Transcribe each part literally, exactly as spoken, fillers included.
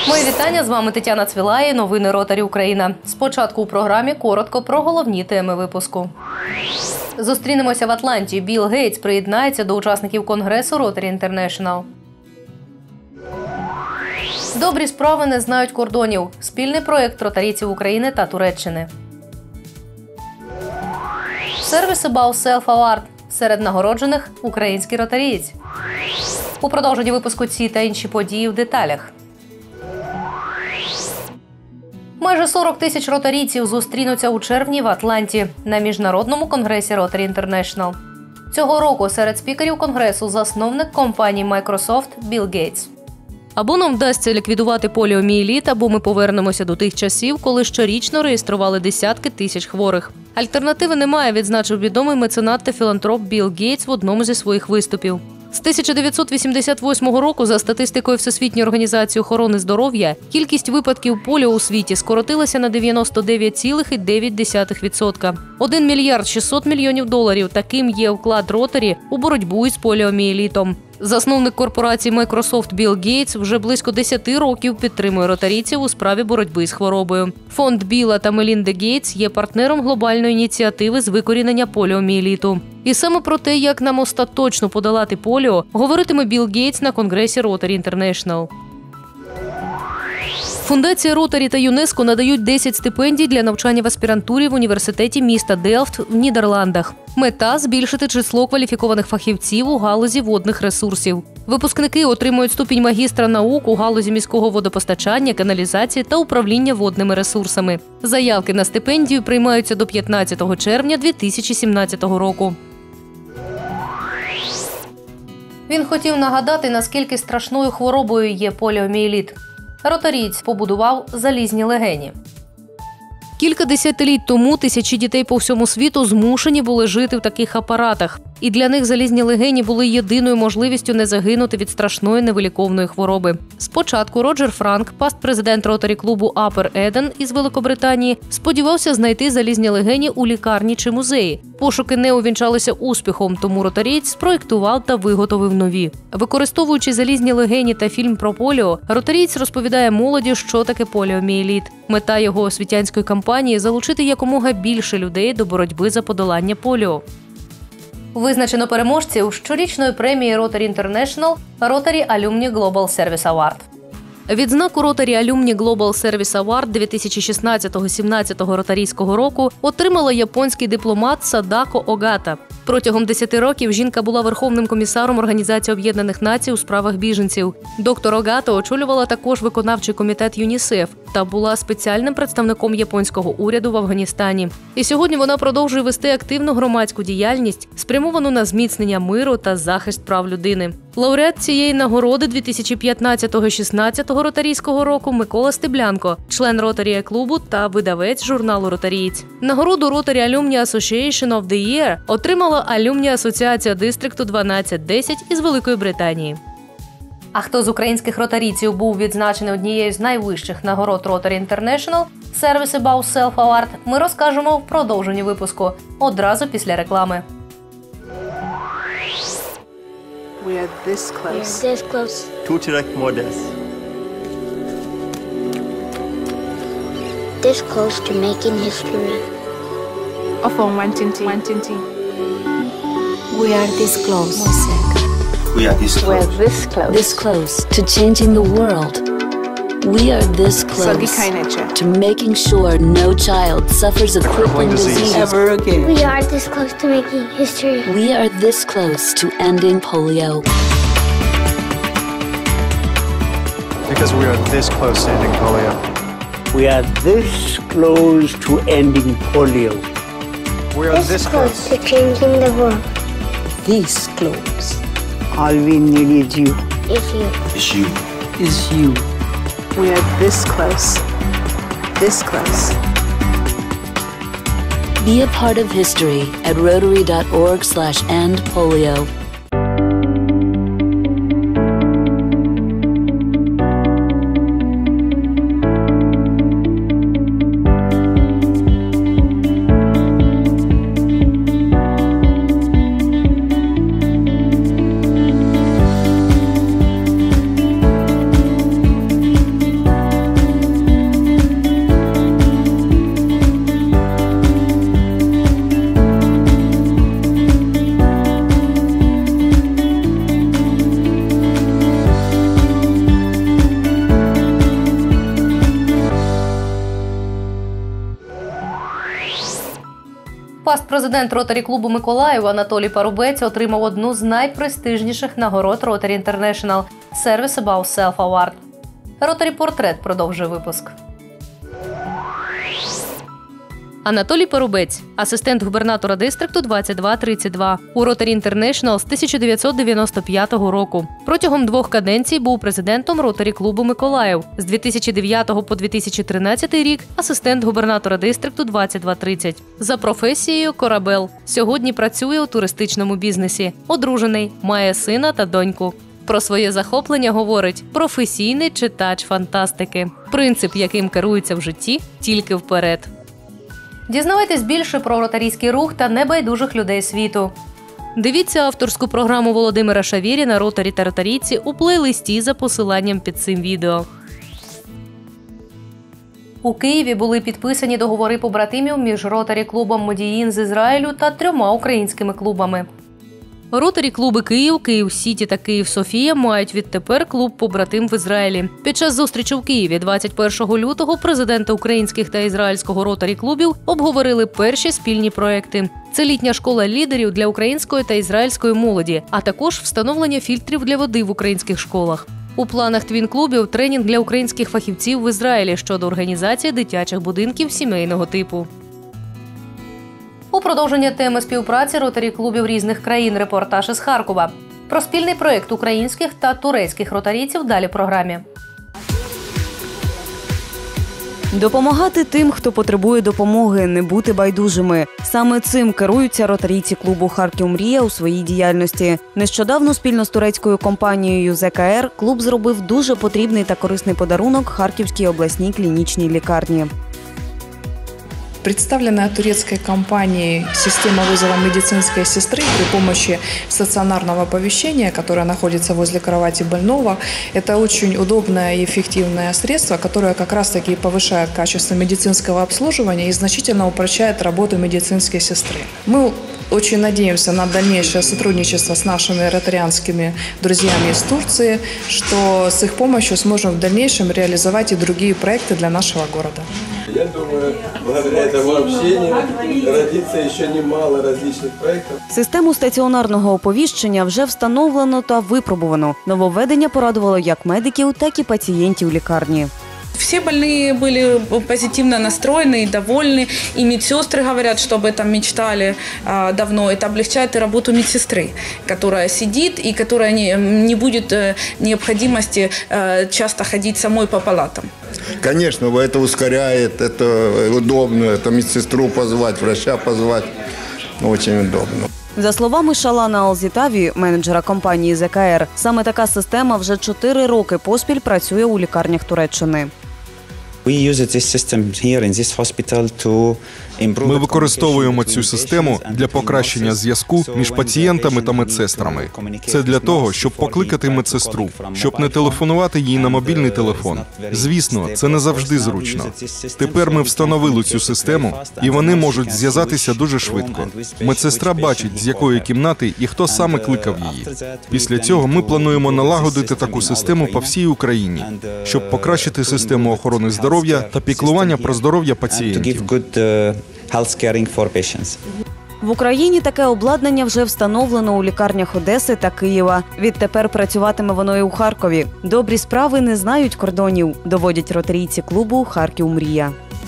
Мої вітання, з вами Тетяна Цвілає, новини Ротарі Україна. Спочатку у програмі коротко про головні теми випуску. Зустрінемося в Атланті. Білл Гейтс приєднається до учасників Конгресу Rotary International. Добрі справи не знають кордонів. Спільний проєкт ротарійців України та Туреччини. Сервіс About Self Award. Серед нагороджених – український ротарієць. У продовженні випуску ці та інші події в деталях. Майже сорок тисяч ротарійців зустрінуться у червні в Атланті на Міжнародному конгресі Rotary International. Цього року серед спікерів конгресу засновник компанії Microsoft Білл Гейтс. Або нам вдасться ліквідувати поліомієліт, або ми повернемося до тих часів, коли щорічно реєстрували десятки тисяч хворих. Альтернативи немає, відзначив відомий меценат та філантроп Білл Гейтс в одному зі своїх виступів. З тисяча дев'ятсот вісімдесят восьмого року, за статистикою Всесвітньої організації охорони здоров'я, кількість випадків поліо у світі скоротилася на дев'яносто дев'ять цілих дев'ять десятих відсотка. один мільярд шістсот мільйонів доларів – таким є вклад Ротарі у боротьбу із поліомієлітом. Засновник корпорації Microsoft Білл Гейтс вже близько десяти років підтримує ротарійців у справі боротьби з хворобою. Фонд Білла та Мелінди Гейтс є партнером глобальної ініціативи з викорінення поліомієліту. І саме про те, як нам остаточно подолати поліо, говоритиме Білл Гейтс на конгресі Rotary International. Фундація Ротарі та ЮНЕСКО надають десять стипендій для навчання в аспірантурі в університеті міста Делфт в Нідерландах. Мета – збільшити число кваліфікованих фахівців у галузі водних ресурсів. Випускники отримують ступінь магістра наук у галузі міського водопостачання, каналізації та управління водними ресурсами. Заявки на стипендію приймаються до п'ятнадцятого червня дві тисячі сімнадцятого року. Він хотів нагадати, наскільки страшною хворобою є поліомієліт. Ротарієць побудував залізні легені. Кілька десятиліть тому тисячі дітей по всьому світу змушені були жити в таких апаратах. І для них залізні легені були єдиною можливістю не загинути від страшної невиліковної хвороби. Спочатку Роджер Франк, паст-президент Ротарі-клубу Апер Еден із Великобританії, сподівався знайти залізні легені у лікарні чи музеї. Пошуки не увінчалися успіхом, тому ротарієць спроєктував та виготовив нові. Використовуючи залізні легені та фільм про поліо, ротарієць розповідає молоді, що таке поліомієліт. Мета його освітянської кампанії – залучити якомога більше людей до боротьби за подолання поліо. Визначено переможців щорічної премії Rotary International Rotary Alumni Global Service Award. Відзнаку Rotary Alumni Global Service Award дві тисячі шістнадцятого-сімнадцятого ротарійського року отримала японський дипломат Садако Огата. Протягом десяти років жінка була Верховним комісаром Організації Об'єднаних Націй у справах біженців. Доктор Огата очолювала також виконавчий комітет ЮНІСЕФ та була спеціальним представником японського уряду в Афганістані. І сьогодні вона продовжує вести активну громадську діяльність, спрямовану на зміцнення миру та захист прав людини. Лауреат цієї нагороди дві тисячі п'ятнадцятого-шістнадцятого ротарійського року Микола Стеблянко, член Ротарі-клубу та видавець журналу «Ротарієць». Нагороду Rotary Alumni Association of the Year отримала Алюмні Асоціація Дистрікту дванадцять десять із Великої Британії. А хто з українських ротарійців був відзначений однією з найвищих нагород Rotary International – Service About Self Award, ми розкажемо в продовженні випуску, одразу після реклами. We are this close. We are this close. Tuturek Modest. This close to making history. Ofon Wantinti. Wantinti. We are this close. We are this We're close. this close. This close to changing the world. We are this close Sogikainacha. to making sure no child suffers a crippling disease. disease. Ever again. We are this close to making history. We are this close to ending polio. Because we are this close to ending polio. We are this close to ending polio. We are This this close close. to changing the world. This close All we need is you. Is you. It's you. Is you. We are this close. This close. Be a part of history at rotary dot org slash end polio. Паст-президент Ротарі-клубу Миколаїв Анатолій Парубець отримав одну з найпрестижніших нагород Rotary International – Service Above Self Award. Ротарі-портрет продовжує випуск. Анатолій Парубець – асистент губернатора дистрикту двадцять два тридцять два у Rotary International з тисяча дев'ятсот дев'яносто п'ятого року. Протягом двох каденцій був президентом Ротарі-клубу Миколаїв. З дві тисячі дев'ятого по дві тисячі тринадцятий рік – асистент губернатора дистрикту двадцять два тридцять. За професією – корабел. Сьогодні працює у туристичному бізнесі. Одружений, має сина та доньку. Про своє захоплення говорить – професійний читач фантастики. Принцип, яким керується в житті – тільки вперед. Дізнавайтесь більше про ротарійський рух та небайдужих людей світу. Дивіться авторську програму Володимира Шавіріна «Ротарі та ротарійці» у плейлисті за посиланням під цим відео. У Києві були підписані договори побратимів між Ротарі-клубом Модіїн з Ізраїлю та трьома українськими клубами. Ротарі-клуби Київ, Київ-Сіті та Київ-Софія мають відтепер клуб-побратим в Ізраїлі. Під час зустрічі в Києві двадцять першого лютого президенти українських та ізраїльського Ротарі-клубів обговорили перші спільні проекти. Це літня школа лідерів для української та ізраїльської молоді, а також встановлення фільтрів для води в українських школах. У планах твін-клубів – тренінг для українських фахівців в Ізраїлі щодо організації дитячих будинків сімейного типу. У продовження теми співпраці ротарі-клубів різних країн репортаж із Харкова. Про спільний проєкт українських та турецьких ротарійців далі в програмі. Допомагати тим, хто потребує допомоги, не бути байдужими. Саме цим керуються ротарійці клубу «Харків Мрія» у своїй діяльності. Нещодавно спільно з турецькою компанією «Зет Ка Ер» клуб зробив дуже потрібний та корисний подарунок Харківській обласній клінічній лікарні. Представленная турецкой компанией система вызова медицинской сестры при помощи стационарного оповещения, которое находится возле кровати больного, это очень удобное и эффективное средство, которое как раз-таки повышает качество медицинского обслуживания и значительно упрощает работу медицинской сестры. Мы очень надеемся на дальнейшее сотрудничество с нашими ротарианскими друзьями из Турции, что с их помощью сможем в дальнейшем реализовать и другие проекты для нашего города. Я думаю, благодаря этому общению родится еще немало различных проектов. Систему стаціонарного оповіщення вже встановлено та випробувано. Нововведення порадувало як медиків, так і пацієнтів лікарні. Все больные были позитивно настроены и довольны. И медсестры говорят, что об этом мечтали а, давно. Это облегчает и работу медсестры, которая сидит и которая не, не будет а, необходимости а, часто ходить самой по палатам. Конечно, это ускоряет, это удобно, это медсестру позвать, врача позвать. Очень удобно. За словами Шалана Алзітаві, менеджера компанії «Зет Ка Ер», саме така система вже чотири роки поспіль працює у лікарнях Туреччини. Ми використовуємо цю систему для покращення зв'язку між пацієнтами та медсестрами. Це для того, щоб покликати медсестру, щоб не телефонувати їй на мобільний телефон. Звісно, це не завжди зручно. Тепер ми встановили цю систему, і вони можуть зв'язатися дуже швидко. Медсестра бачить, з якої кімнати і хто саме кликав її. Після цього ми плануємо налагодити таку систему по всій Україні, щоб покращити систему охорони здоров'я та піклування про здоров'я пацієнтів. В Україні таке обладнання вже встановлено у лікарнях Одеси та Києва. Відтепер працюватиме воно і у Харкові. Добрі справи не знають кордонів, доводять ротарійці клубу «Харків Мрія».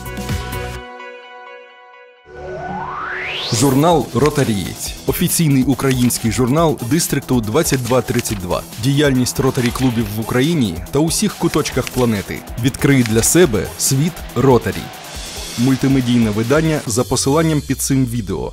Журнал «Ротарієць» – офіційний український журнал дистрикту двадцять два тридцять два. Діяльність ротарі-клубів в Україні та усіх куточках планети. Відкрий для себе світ Ротарі. Мультимедійне видання за посиланням під цим відео.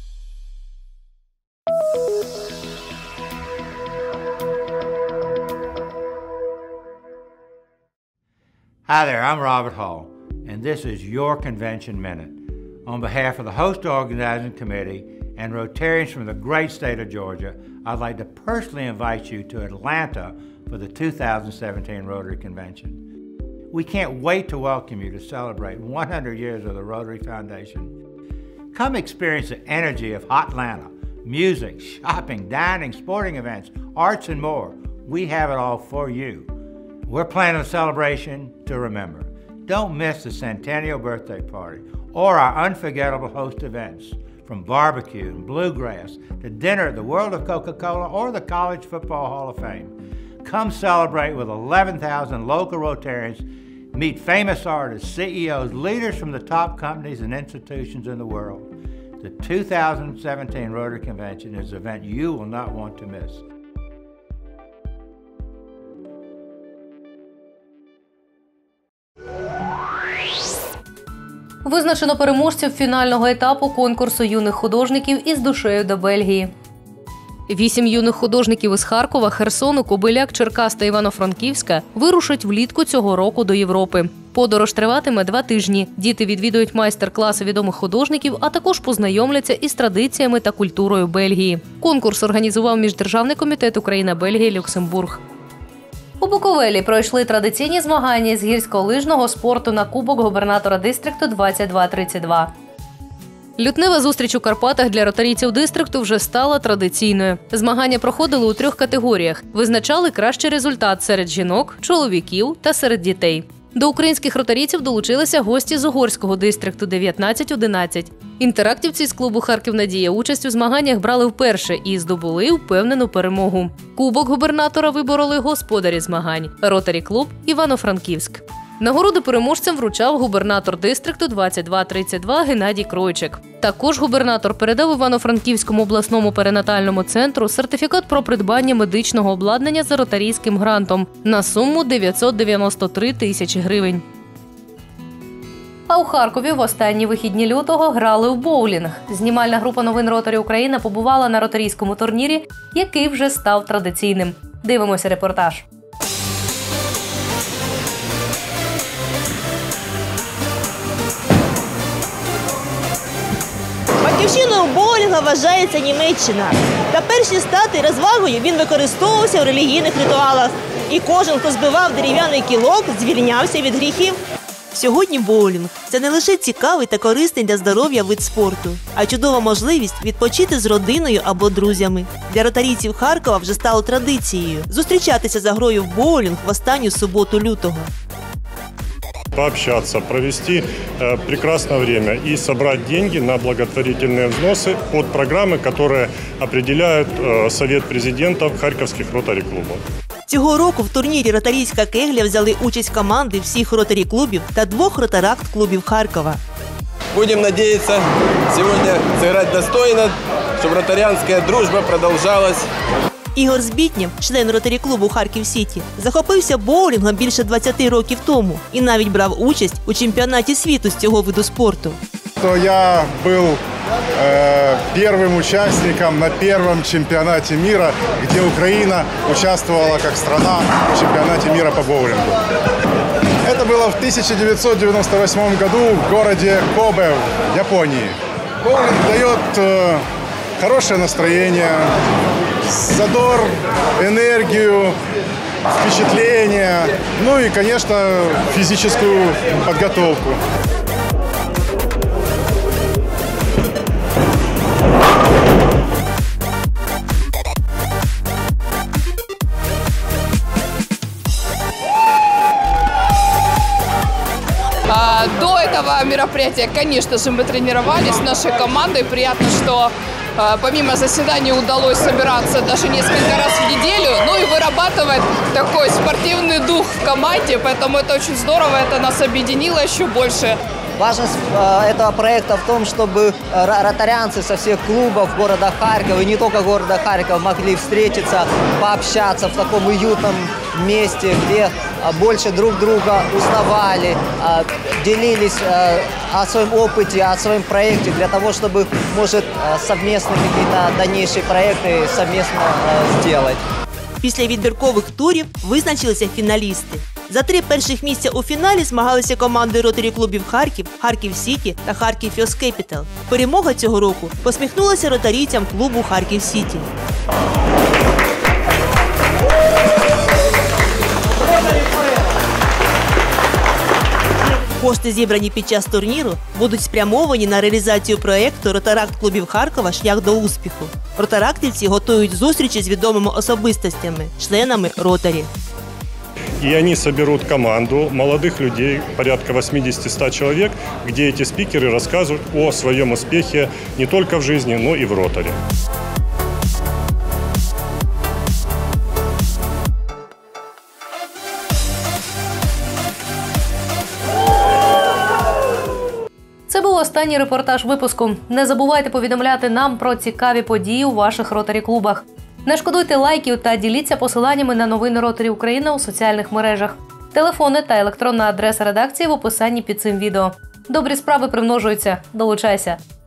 Hi there, I'm Robert Hall, and this is your Convention Minute. On behalf of the host organizing committee and Rotarians from the great state of Georgia, I'd like to personally invite you to Atlanta for the two thousand seventeen Rotary Convention. We can't wait to welcome you to celebrate one hundred years of the Rotary Foundation. Come experience the energy of Hot Atlanta, music, shopping, dining, sporting events, arts, and more. We have it all for you. We're planning a celebration to remember. Don't miss the centennial birthday party or our unforgettable host events. from barbecue and bluegrass to dinner at the World of Coca-Cola or the College Football Hall of Fame. Come celebrate with eleven thousand local Rotarians, meet famous artists, C E Os, leaders from the top companies and institutions in the world. The two thousand seventeen Rotary Convention is an event you will not want to miss. Визначено переможців фінального етапу конкурсу юних художників із душею до Бельгії. Вісім юних художників із Харкова, Херсону, Кобиляк, Черкас та Івано-Франківська вирушать влітку цього року до Європи. Подорож триватиме два тижні. Діти відвідують майстер-класи відомих художників, а також познайомляться із традиціями та культурою Бельгії. Конкурс організував Міждержавний комітет Україна-Бельгія-Люксембург. У Буковелі пройшли традиційні змагання з гірськолижного спорту на Кубок губернатора дистрикту двадцять два тридцять два. Лютнева зустріч у Карпатах для ротарійців дистрикту вже стала традиційною. Змагання проходили у трьох категоріях. Визначали кращий результат серед жінок, чоловіків та серед дітей. До українських ротарійців долучилися гості з Угорського дистрикту дев'ятнадцять одинадцять. Інтерактівці з клубу «Харків Надія» участь у змаганнях брали вперше і здобули впевнену перемогу. Кубок губернатора вибороли господарі змагань – Ротарі-клуб «Івано-Франківськ». Нагороди переможцям вручав губернатор дистрикту двадцять два тридцять два Геннадій Кройчик. Також губернатор передав Івано-Франківському обласному перинатальному центру сертифікат про придбання медичного обладнання за ротарійським грантом на суму дев'ятсот дев'яносто три тисячі гривень. А у Харкові в останні вихідні лютого грали у боулінг. Знімальна група новин Ротарі Україна побувала на ротарійському турнірі, який вже став традиційним. Дивимося репортаж. Батьківщиною боулінга вважається Німеччина. Та перш ніж стати розвагою, він використовувався у релігійних ритуалах. І кожен, хто збивав дерев'яний кілок, звільнявся від гріхів. Сьогодні боулінг – це не лише цікавий та корисний для здоров'я вид спорту, а й чудова можливість відпочити з родиною або друзями. Для ротарійців Харкова вже стало традицією зустрічатися за грою в боулінг в останню суботу лютого. Пообщаться, провести э, прекрасное время и собрать деньги на благотворительные взносы под программы, которые определяет э, Совет президентов Харьковских ротари-клубов. Цього року в турнірі «Ротарійська кегля» взяли участь команди всіх ротарі-клубів та двох ротаракт-клубів Харкова. Будем надеяться сегодня сыграть достойно, чтобы ротарианская дружба продолжалась. Ігор Збітнєв, член ротарі-клубу «Харків-Сіті», захопився боулінгом більше двадцяти років тому і навіть брав участь у чемпіонаті світу з цього виду спорту. Я був э, первым участником на первом чемпионате мира, где Украина участвовала как страна в чемпионате мира по боулингу. Это было в тысяча девятьсот девяносто восьмом году в городе Кобе, в Японии. Боулинг дает э, хорошее настроение, задор, энергию, впечатления, ну и, конечно, физическую подготовку. До этого мероприятия, конечно же, мы тренировались нашей командой. Приятно, что помимо заседаний удалось собираться даже несколько раз в неделю, ну и вырабатывать такой спортивный дух в команде, поэтому это очень здорово, это нас объединило еще больше. Важность этого проекта в том, чтобы ротарианцы со всех клубов города Харькова, и не только города Харькова, могли встретиться, пообщаться в таком уютном месте, где больше друг друга узнавали, делились о своем опыте, о своем проекте, для того, чтобы, может, совместно какие-то дальнейшие проекты совместно сделать. Після відбіркових турів визначилися фіналісти. За три перших місця у фіналі змагалися команди ротарі-клубів Харків, Харків-Сіті та Харків Фьос Кепітал. Перемога цього року посміхнулася ротарійцям клубу Харків-Сіті. Кошти, зібрані під час турніру, будуть спрямовані на реалізацію проєкту «Ротаракт-клубів Харкова. Шлях до успіху». Ротарактівці готують зустрічі з відомими особистостями, членами ротарі. и они соберут команду молодых людей, порядка восемьдесят-сто человек, где эти спикеры рассказывают о своем успехе не только в жизни, но и в роторе. Це був останній репортаж випуску. Не забувайте повідомляти нам про цікаві події у ваших ротарі-клубах. Не шкодуйте лайків та діліться посиланнями на новини Ротарі України у соціальних мережах. Телефони та електронна адреса редакції в описанні під цим відео. Добрі справи примножуються. Долучайся!